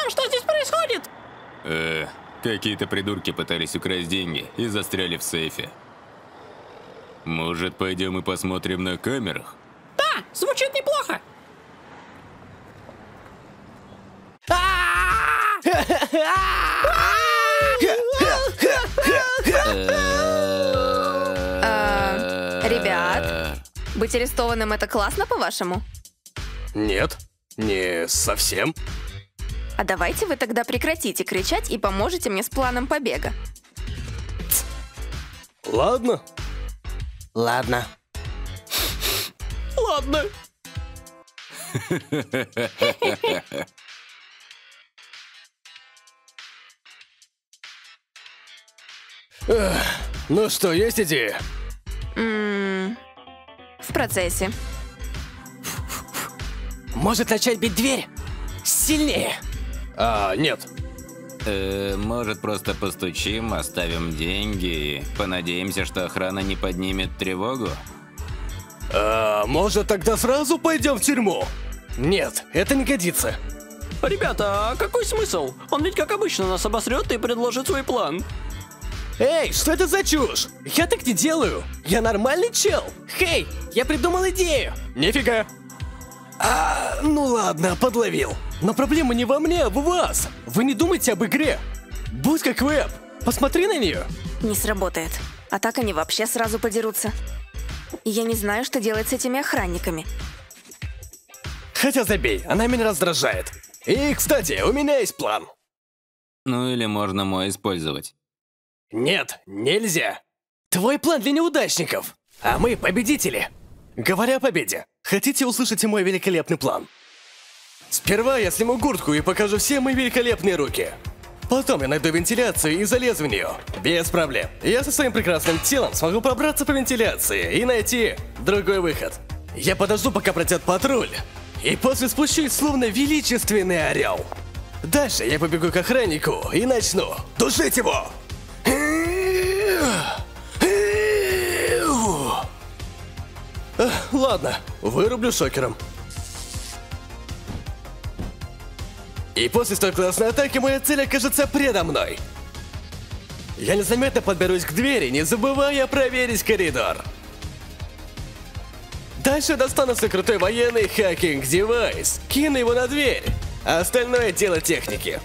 что здесь происходит? Какие-то придурки пытались украсть деньги и застряли в сейфе. Может, пойдем и посмотрим на камерах? Да, звучит неплохо. Ребят, быть арестованным — это классно, по-вашему? Нет, не совсем. А давайте вы тогда прекратите кричать и поможете мне с планом побега. Ладно. Ладно. Ладно. Ну что, есть идея? В процессе. Может начать бить дверь? Сильнее. Нет. Может, просто постучим, оставим деньги и понадеемся, что охрана не поднимет тревогу? Может, тогда сразу пойдем в тюрьму? Нет, это не годится. Ребята, а какой смысл? Он ведь как обычно нас обосрет и предложит свой план. Эй, что это за чушь? Я так не делаю. Я нормальный чел. Хей, я придумал идею. Нифига. Ну ладно, подловил. Но проблема не во мне, а в вас. Вы не думайте об игре. Будь как веб. Посмотри на нее. Не сработает. А так они вообще сразу подерутся. И я не знаю, что делать с этими охранниками. Хотя забей, она меня раздражает. И, кстати, у меня есть план. Ну или можно мой использовать. Нет, нельзя. Твой план для неудачников, а мы победители. Говоря о победе, хотите услышать мой великолепный план? Сперва я сниму куртку и покажу все мои великолепные руки. Потом я найду вентиляцию и залезу в нее. Без проблем. Я со своим прекрасным телом смогу пробраться по вентиляции и найти другой выход. Я подожду, пока пройдет патруль. И после спущусь, словно величественный орел. Дальше я побегу к охраннику и начну душить его. Ладно, вырублю шокером. И после столь классной атаки моя цель окажется предо мной. Я незаметно подберусь к двери, не забывая проверить коридор. Дальше достану свой крутой военный хакинг-девайс, кину его на дверь, а остальное дело техники.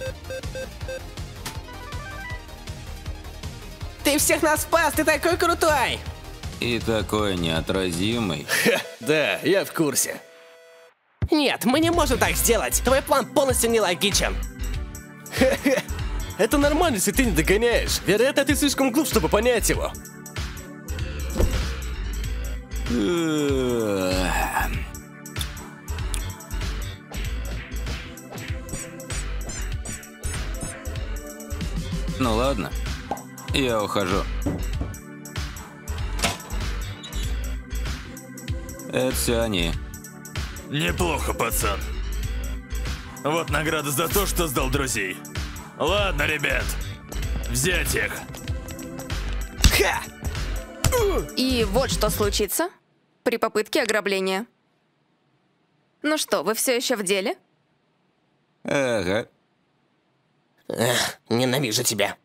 Ты всех нас спас, ты такой крутой. И такой неотразимый. Ха, да, я в курсе. Нет, мы не можем так сделать. Твой план полностью нелогичен. Это нормально, если ты не догоняешь. Вероятно, ты слишком глуп, чтобы понять его. Ну ладно, я ухожу. Это все они. Неплохо, пацан. Вот награда за то, что сдал друзей. Ладно, ребят, взять их. Ха! И вот что случится при попытке ограбления. Ну что, вы все еще в деле? Ага. Ненавижу тебя.